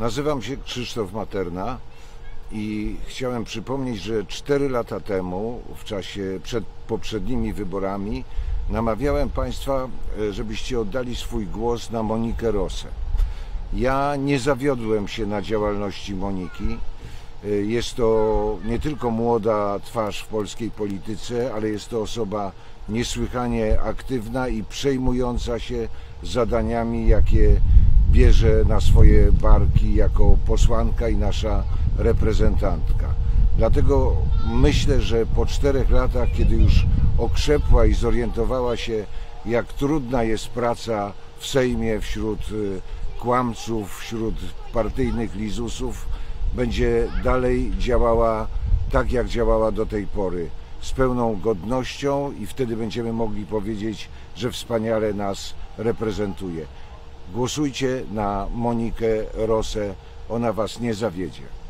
Nazywam się Krzysztof Materna i chciałem przypomnieć, że 4 lata temu, przed poprzednimi wyborami, namawiałem Państwa, żebyście oddali swój głos na Monikę Rosę. Ja nie zawiodłem się na działalności Moniki. Jest to nie tylko młoda twarz w polskiej polityce, ale jest to osoba niesłychanie aktywna i przejmująca się zadaniami, jakie bierze na swoje barki jako posłanka i nasza reprezentantka. Dlatego myślę, że po 4 latach, kiedy już okrzepła i zorientowała się, jak trudna jest praca w Sejmie wśród kłamców, wśród partyjnych lizusów, będzie dalej działała tak, jak działała do tej pory, z pełną godnością, i wtedy będziemy mogli powiedzieć, że wspaniale nas reprezentuje. Głosujcie na Monikę Rosę, ona Was nie zawiedzie.